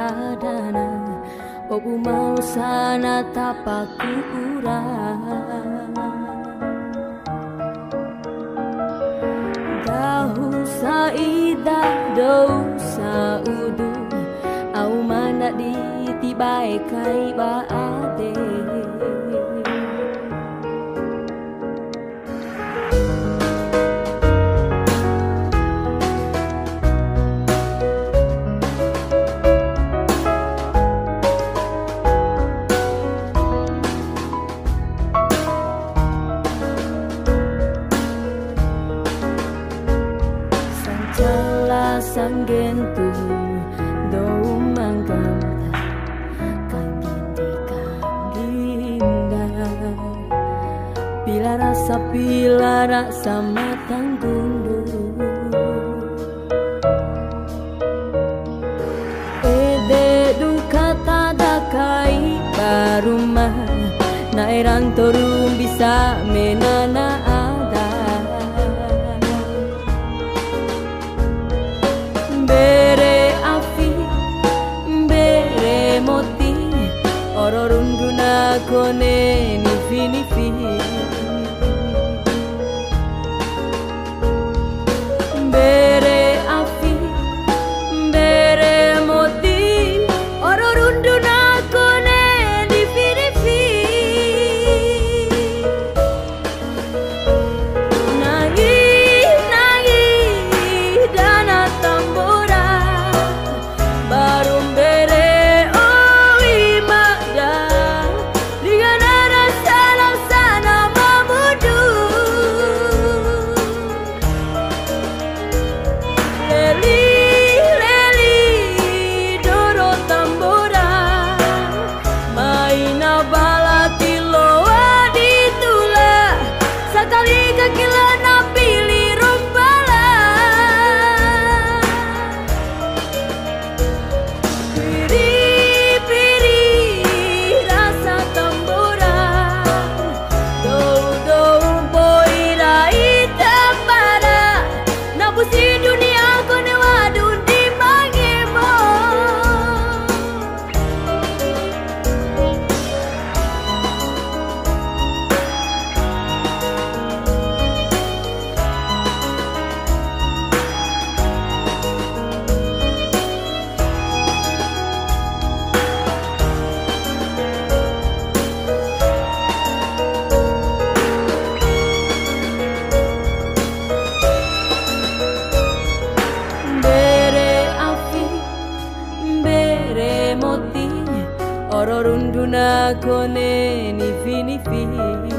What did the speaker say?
adana obu malu sana tapaku urang dahu saida dou saudu au mana di tibai kai baade sang gentu do manggamta kangindi kangginda pila rasa matang gundu ede duka tadakai barumah nairang torum bisa menana bere afi bere moti oro runduna kone nifi bere afi bere moti oro runduna kone nifi oro runduna kone nifi